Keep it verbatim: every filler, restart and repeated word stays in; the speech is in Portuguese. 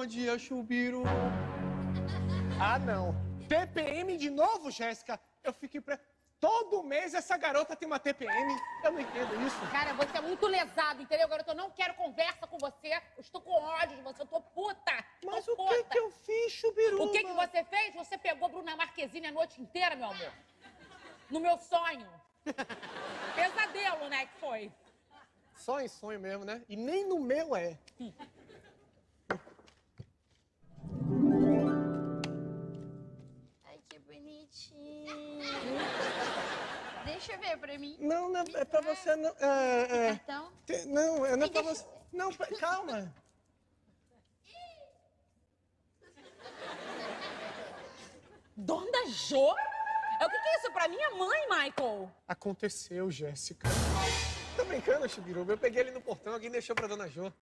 dia, Chubiru. Ah, não. T P M de novo, Jéssica? Eu fiquei pre... Todo mês essa garota tem uma T P M. Eu não entendo isso. Cara, você é muito lesado, entendeu, garoto? Eu não quero conversa com você. Eu estou com ódio de você, eu tô puta. Mas tô o puta. que que eu fiz, Chubiru? O que que você fez? Você pegou Bruna Marquezine a noite inteira, meu amor. No meu sonho. Pesadelo, né, que foi. Só em sonho mesmo, né? E nem no meu é. Hum. Ai, que bonitinho. Deixa eu ver pra mim. Não, não é pra você, não. É, é... Cartão? Te- Não, é não é pra Deixa- você. Não, pra- calma. Dona Jo? É, o que que é isso pra minha mãe, Michael? Aconteceu, Jéssica. Tá brincando, Chubiru? Eu peguei ele no portão, alguém deixou pra Dona Jo.